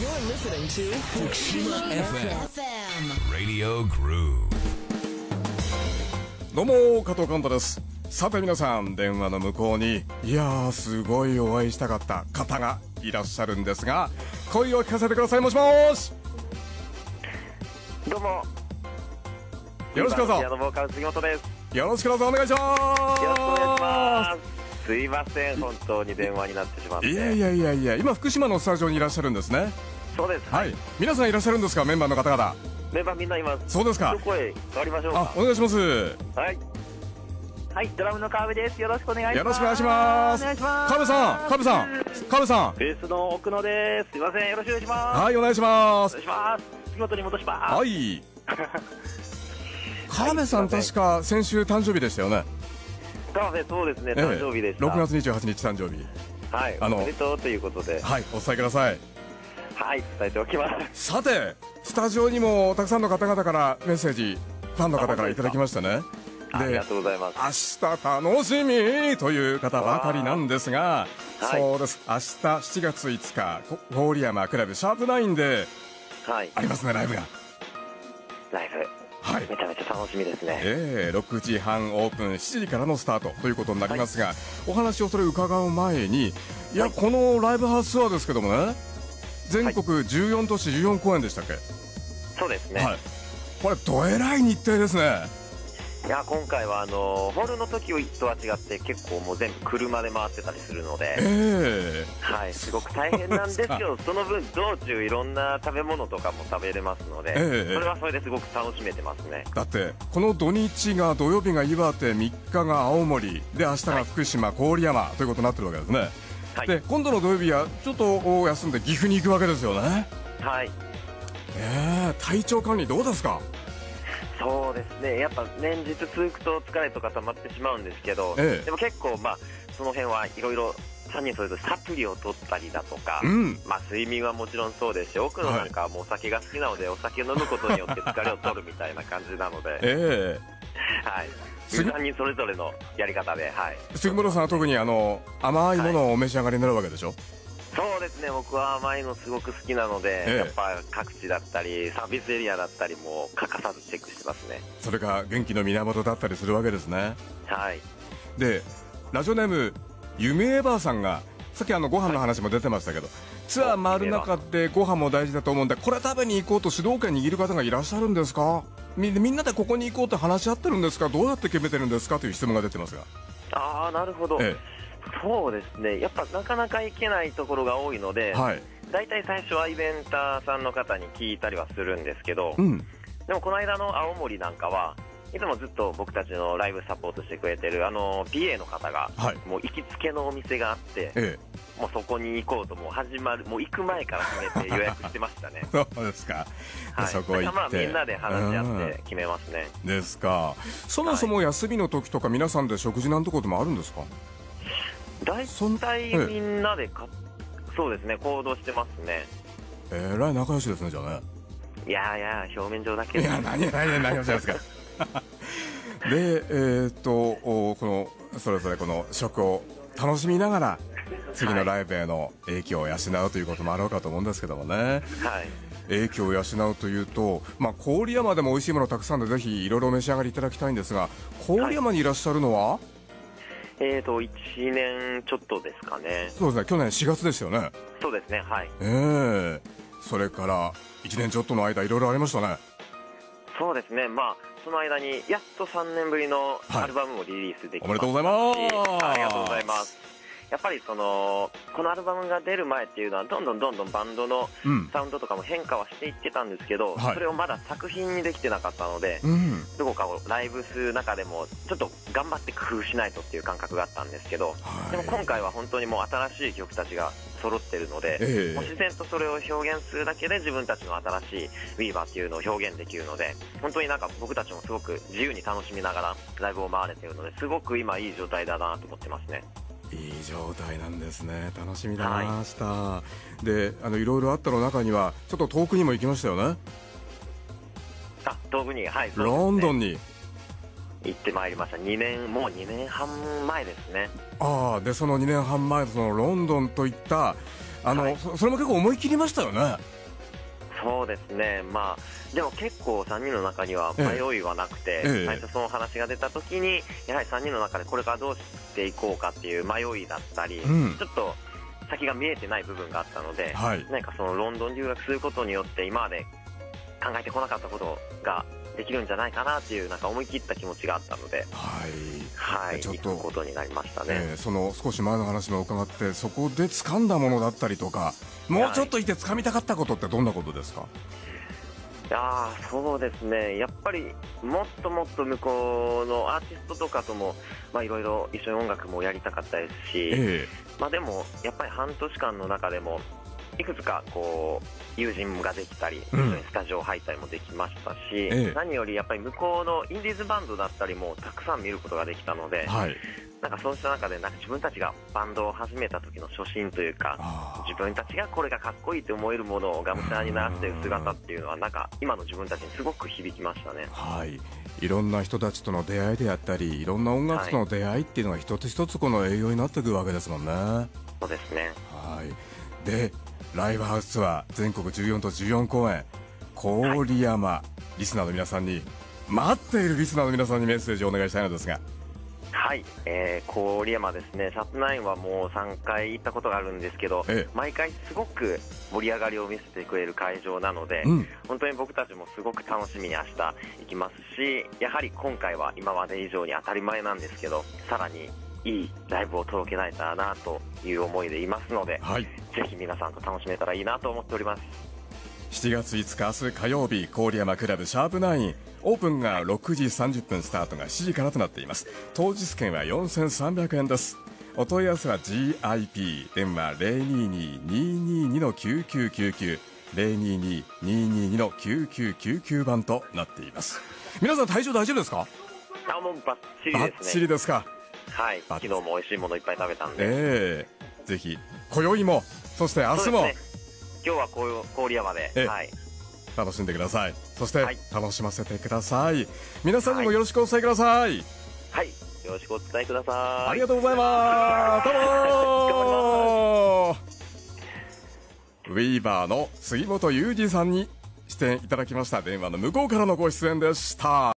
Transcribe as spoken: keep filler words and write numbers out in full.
listening to Fukushima エフエム Radio Groove。 どうも加藤寛太です。さて皆さん、電話の向こうにいやーすごいお会いしたかった方がいらっしゃるんですが、声を聞かせてください。もしもし。 どうもよろしくどうぞ。 ピアノボーカル杉本です。 よろしくどうぞお願いしますよろしくお願いします。すいません、本当に電話になってしまって。 いやいやいやいや、今福島のスタジオにいらっしゃるんですね。 そうです。 はい、皆さんいらっしゃるんですか、メンバーの方々。 メンバーみんないます。 そうですか。 声変わりましょうか。 あ、お願いします。 はいはい、ドラムの川辺です。よろしくお願いします。 よろしくお願いします。川辺さん、川辺さん、川辺さん。 ベースの奥野です。すいません、よろしくお願いします。 はい、お願いします。 お願いします。杉本に戻します。 はい川辺さん、確か先週誕生日でしたよね。 川辺、そうですね、誕生日でした。 ろくがつにじゅうはちにち誕生日。 はい、おめでとうということで。 はい、お伝えください。 はい、伝えておきます。 さて、スタジオにもたくさんの方々からメッセージ、ファンの方からいただきましたね。 ありがとうございます。 明日楽しみという方ばかりなんですが、 はい、 そうです、明日しちがついつか郡山クラブシャープナインでありますね、ライブが。 ライブ、はい、めちゃめちゃ楽しみですね。 えー、ろくじはんオープン、しちじからのスタートということになりますが、はい、お話をそれ伺う前に、いや、はい、このライブハウスツアーですけどもね、全国じゅうよん都市じゅうよん公演でしたっけ。 そうですね、はい、 これどえらい日程ですね。 いや、今回はあのホールの時とは違って結構もう全部車で回ってたりするので、 えーはい、すごく大変なんですけど、その分道中いろんな食べ物とかも食べれますので、えー、それはそれですごく楽しめてますね。 だってこの土日が、土曜日が岩手、みっかが青森で、明日が福島、はい、郡山ということになってるわけですね。はい、で今度の土曜日はちょっと休んで岐阜に行くわけですよね。 はい、 えー、体調管理どうですか。 そうですね、やっぱ連日続くと疲れとか溜まってしまうんですけど、ええ、でも結構、まあ、その辺はいろいろさんにんそれぞれサプリを取ったりだとか、うん、まあ、睡眠はもちろんそうですし、奥野なんかはもうお酒が好きなので、はい、お酒を飲むことによって疲れを取るみたいな感じなので、ええ、はい、さんにんそれぞれのやり方で、はい、 杉本さんは特にあの甘いものをお召し上がりになるわけでしょ。はい、 そうですね、僕は甘いのすごく好きなので、ええ、やっぱ各地だったりサービスエリアだったりも欠かさずチェックしてますね。 それが元気の源だったりするわけですね。 はい。 でラジオネームゆめえばあさんが、さっきあのご飯の話も出てましたけど、はい、ツアー回る中でご飯も大事だと思うんで、これ食べに行こうと主導権握る方がいらっしゃるんですか。 み, みんなでここに行こうと話し合ってるんですか、どうやって決めてるんですかという質問が出てますが。 ああ、なるほど、ええ、そうですね、やっぱなかなか行けないところが多いので、はい、だいたい最初はイベンターさんの方に聞いたりはするんですけど、うん、でもこの間の青森なんかはいつもずっと僕たちのライブサポートしてくれてるあの ピーエー の方が、はい、もう行きつけのお店があって、ええ、もうそこに行こうと、もう始まるもう行く前から決めて予約してましたね。 そうですか、はい、そこ行って、 まあ、みんなで話し合って決めますね。 ですか。そもそも休みの時とか皆さんで食事なんてこともあるんですか。 大体みんなでか、そうですね、行動してますね。 えらい仲良しですね、じゃあね。 いやいや、表面上だけ。 いや、何何何をしますか。で、えー、っとこのそれぞれこの食を楽しみながら次のライブへの影響を養うということもあろうかと思うんですけどもね。はい、影響を養うというと、まあ、郡山でも美味しいものたくさんでぜひいろいろお召し上がりいただきたいんですが、郡山にいらっしゃるのは、はい、 えーといちねんちょっとですかね。 そうですね、去年しがつですよね。 そうですね、はい。 えー、それからいちねんちょっとの間いろいろありましたね。 そうですね、まあその間にやっとさんねんぶりのアルバムをリリースできました、はい、おめでとうございます。 ありがとうございます。やっぱりそのこのアルバムが出る前っていうのはどんどんどんどんバンドのサウンドとかも変化はしていってたんですけど、うん、それをまだ作品にできてなかったので、はい、どこかをライブする中でもちょっと頑張って工夫しないとっていう感覚があったんですけど、はい、でも今回は本当にもう新しい曲たちが揃ってるので、えー、もう自然とそれを表現するだけで自分たちの新しい Weaver っていうのを表現できるので、本当になんか僕たちもすごく自由に楽しみながらライブを回れているので、すごく今いい状態だなと思ってますね。 いい状態なんですね。楽しみだな、明日、はい、で、あのいろいろあったの中にはちょっと遠くにも行きましたよね。 あ、遠くに、はい、そうですね、 ロンドンに行ってまいりました。にねんもうにねんはん前ですね。 ああ、でそのにねんはん前のそのロンドンといったあの、はい、そ, それも結構思い切りましたよね。 そうですね、まあ、でも結構さんにんの中には迷いはなくて、ええ、最初その話が出た時にやはりさんにんの中でこれからどうしていこうかっていう迷いだったり、うん、ちょっと先が見えてない部分があったので、はい、何かそのロンドン留学することによって今まで考えてこなかったことができるんじゃないかなっていうなんか思い切った気持ちがあったので、はい、はい、ちょっと行くことになりましたね。 えー、その少し前の話も伺って、そこで掴んだものだったりとか、もうちょっといて掴みたかったことってどんなことですか？はい、 いやそうですね、やっぱりもっともっと向こうのアーティストとかともいろいろ一緒に音楽もやりたかったですし、えーまあ、でもやっぱり半年間の中でもいくつかこう友人ができたり、一緒にスタジオ入ったりもできましたし、ええ、何よりやっぱり向こうのインディーズバンドだったりもたくさん見ることができたので、はい、なんかそうした中でなんか自分たちがバンドを始めた時の初心というか、自分たちがこれがかっこいいと思えるものをがむしゃらに鳴らしている姿っていうのはなんか今の自分たちにすごく響きましたね。 はい、いろんな人たちとの出会いであったり、いろんな音楽との出会いっていうのが一つ一つこの栄養になっていくわけですもんね。 そうですね。 はい、でライブハウスツアー全国じゅうよんとじゅうよん公演、郡山、はい、リスナーの皆さんに、待っているリスナーの皆さんにメッセージをお願いしたいのですが。 はい、えー、郡山ですね、シャープナインはもうさんかい行ったことがあるんですけど、ええ、毎回すごく盛り上がりを見せてくれる会場なので、うん、本当に僕たちもすごく楽しみに明日行きますし、やはり今回は今まで以上に当たり前なんですけど、さらにいいライブを届けられたらなという思いでいますので、はい、ぜひ皆さんと楽しめたらいいなと思っております。 しちがついつか、明日火曜日、郡山クラブシャープナイン、オープンがろくじさんじゅっぷん、スタートがしちじからとなっています。当日券はよんせんさんびゃくえんです。お問い合わせは ジーアイピー 電話 ゼロににーにーにーにーきゅうきゅうきゅうきゅう ゼロににーにーにーにーきゅうきゅうきゅうきゅう番となっています。皆さん体調大丈夫ですか？ あ、もうバッチリですね。 バッチリですか。 はい、昨日も美味しいものいっぱい食べたんで、 えー、ぜひ今宵も、そして明日も、ね、 今日は郡山で、えーはい、 楽しんでください。そして、はい、楽しませてください。皆さんにもよろしくお伝えください。はい、 はい、よろしくお伝えください。 ありがとうございます。どうもウィーバーの杉本裕二さんに出演いただきました。電話の向こうからのご出演でした。